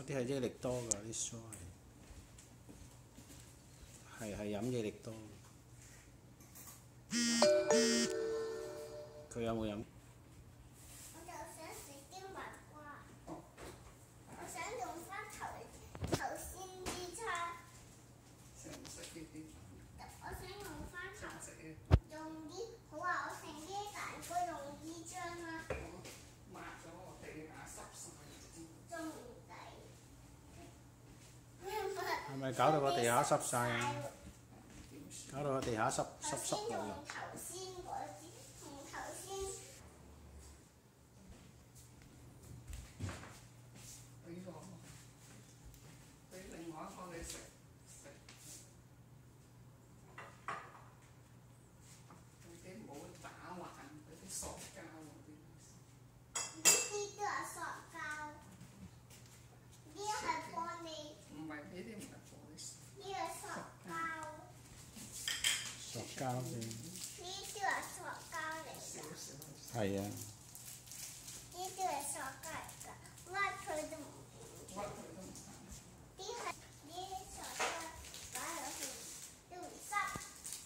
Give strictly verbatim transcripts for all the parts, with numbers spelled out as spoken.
嗰啲係益力多㗎，啲蔬係係係飲益力多。佢有冇飲？ 我就想食啲蜜瓜，我想用翻頭頭先啲叉。 食唔食呢啲？ 我想用翻頭食嘅。 用啲好啊！我成啲蛋糕用呢張啦。 抹咗我地下濕晒。 仲唔抵？ 係咪搞到個地下濕晒啊？搞到個地下濕濕濕頭先用又又。 頭先嗰支同頭先。 俾個俾另外一個你食食。嗰啲唔好打爛嗰啲塑膠嗰啲。 呢啲都係塑膠，呢個係玻璃。 唔係呢啲唔係玻璃。 呢個塑膠。 塑膠嘅。 呢啲係塑膠嚟㗎。 少少。 係啊。 呢啲係塑膠嚟㗎，屈佢都唔屈佢都唔得。 啲係呢啲塑膠擺落去都唔濕。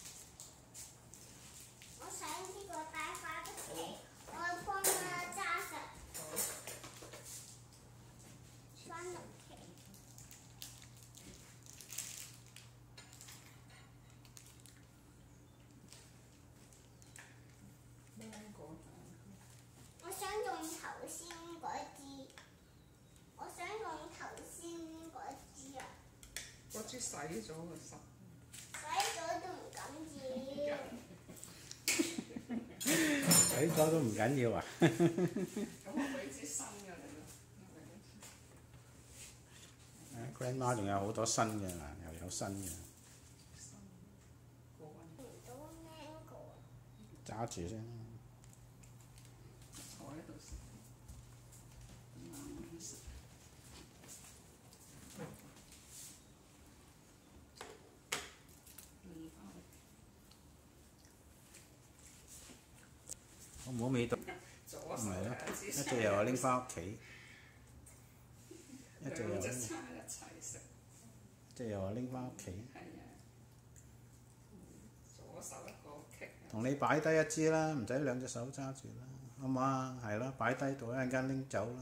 我想呢個帶翻屋企，我幫佢揸實翻屋企。 芒果蛋我想用頭先嗰支，我想用頭先嗰支啊！ 嗰支洗咗個濕。 洗咗都唔緊要。 洗咗都唔緊要啊！ 咁我俾支新嘅你啦。 Grandma 仲有好多新嘅嗱，又有新嘅。 過溫。 唔到 mango。 揸住先。 坐喺度食。慢慢食。 好唔好味道？唔係咯，一隻又話拎翻屋企，一隻又兩隻拎， 叉一齊食。 一隻又話拎翻屋企。 係啊。左手一個棘。 同你擺低一支啦，唔使兩隻手揸住啦，好唔好啊？係咯，擺低度一陣間拎走啦。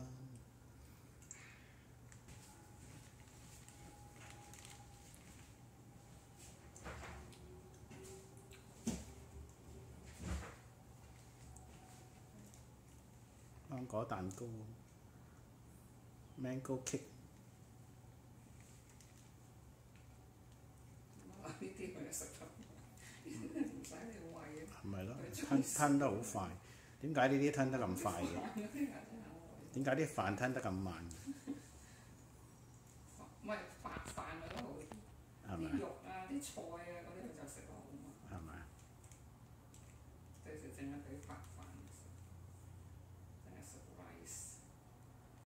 芒果蛋糕 ，mango cake。 呢啲佢就食得，唔使你餵。 係咪咯？吞吞得好快，點解呢啲吞得咁快嘅？點解啲飯吞得咁慢？ 唔係飯飯嗰都好啲， 係咪？ 啲肉啊、啲菜啊嗰啲佢